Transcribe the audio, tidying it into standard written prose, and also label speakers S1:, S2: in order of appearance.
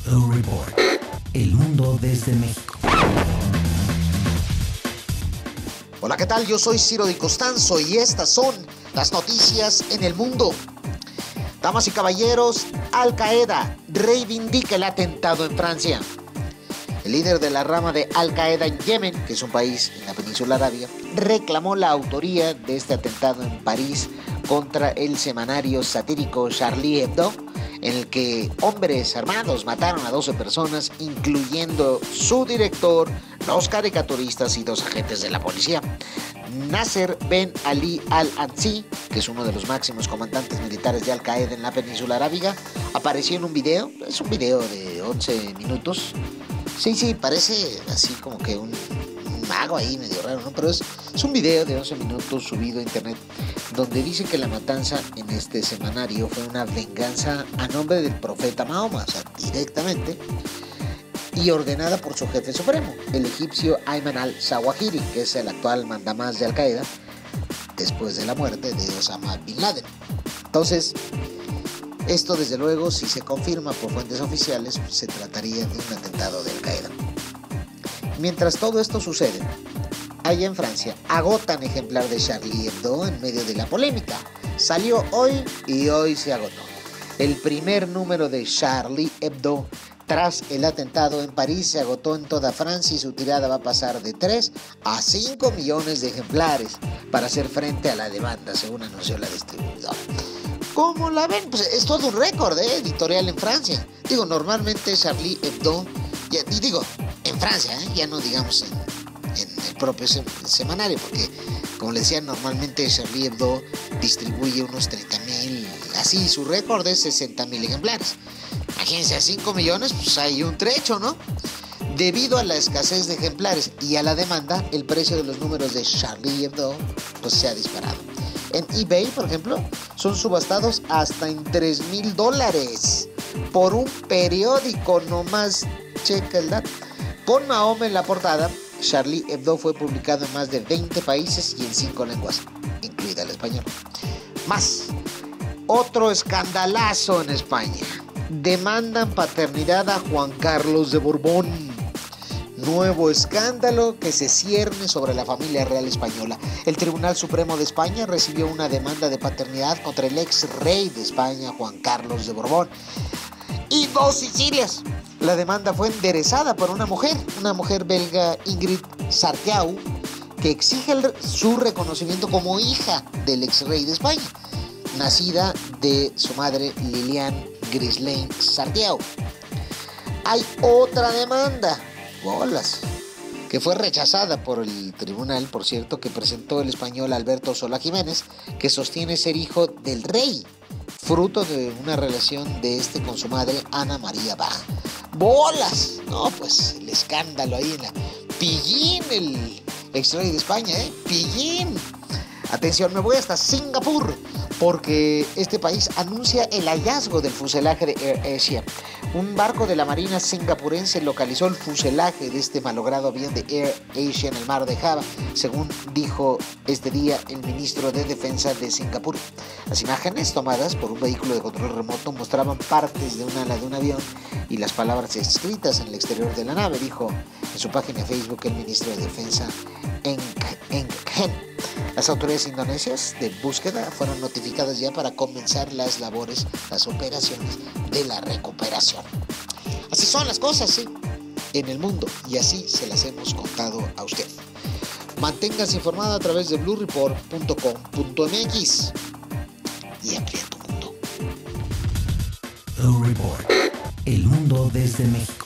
S1: El Report. El mundo desde México.
S2: Hola, ¿qué tal? Yo soy Ciro Di Costanzo y estas son las noticias en el mundo. Damas y caballeros, Al Qaeda reivindica el atentado en Francia. El líder de la rama de Al Qaeda en Yemen, que es un país en la península arábiga, reclamó la autoría de este atentado en París contra el semanario satírico Charlie Hebdo, en el que hombres armados mataron a 12 personas, incluyendo su director, los caricaturistas y 2 agentes de la policía. Nasser Ben Ali Al-Ansi, que es uno de los máximos comandantes militares de Al Qaeda en la península arábiga, apareció en un video. Es un video de 11 minutos. Sí, parece así como que un mago ahí medio raro, ¿no? Pero es un video de 11 minutos subido a internet donde dice que la matanza en este semanario fue una venganza a nombre del profeta Mahoma, o sea, directamente, y ordenada por su jefe supremo, el egipcio Ayman al-Zawahiri, que es el actual mandamás de Al Qaeda después de la muerte de Osama Bin Laden. Entonces, esto desde luego, si se confirma por fuentes oficiales, se trataría de un atentado de Al Qaeda. Mientras todo esto sucede, allá en Francia agotan ejemplar de Charlie Hebdo en medio de la polémica. Salió hoy y hoy se agotó. El primer número de Charlie Hebdo tras el atentado en París se agotó en toda Francia y su tirada va a pasar de 3 a 5 millones de ejemplares para hacer frente a la demanda, según anunció la distribuidora. ¿Cómo la ven? Pues es todo un récord editorial en Francia. Normalmente Charlie Hebdo, en Francia, ya no digamos en el propio semanario, porque como les decía, normalmente Charlie Hebdo distribuye unos 30,000, así, su récord es 60,000 ejemplares. Imagínense, a 5 millones, pues hay un trecho, ¿no? Debido a la escasez de ejemplares y a la demanda, el precio de los números de Charlie Hebdo pues se ha disparado. En eBay, por ejemplo, son subastados hasta en $3,000 por un periódico, nomás checa el dato. Con Mahoma en la portada, Charlie Hebdo fue publicado en más de 20 países y en 5 lenguas, incluida el español. Más, otro escandalazo en España. Demandan paternidad a Juan Carlos de Borbón. Nuevo escándalo que se cierne sobre la familia real española. El Tribunal Supremo de España recibió una demanda de paternidad contra el ex rey de España, Juan Carlos de Borbón, y 2 Sicilias. La demanda fue enderezada por una mujer belga, Ingrid Sarteau, que exige su reconocimiento como hija del ex rey de España, nacida de su madre Liliane Grislein Sarteau. Hay otra demanda, que fue rechazada por el tribunal, por cierto, que presentó el español Alberto Solá Jiménez, que sostiene ser hijo del rey, fruto de una relación de este con su madre Ana María Bach. No, pues el escándalo ahí en la Pillín, el ex rey de España, Pillín. Atención, me voy hasta Singapur, porque este país anuncia el hallazgo del fuselaje de Air Asia. Un barco de la marina singapurense localizó el fuselaje de este malogrado avión de Air Asia en el mar de Java, según dijo este día el ministro de Defensa de Singapur. Las imágenes tomadas por un vehículo de control remoto mostraban partes de un ala de un avión y las palabras escritas en el exterior de la nave, dijo en su página de Facebook el ministro de Defensa Eng Hen. Las autoridades indonesias de búsqueda fueron notificadas ya para comenzar las operaciones de la recuperación. Así son las cosas, en el mundo, y así se las hemos contado a usted. Manténgase informado a través de bluereport.com.mx y amplía tu mundo.
S1: El Report. El mundo desde México.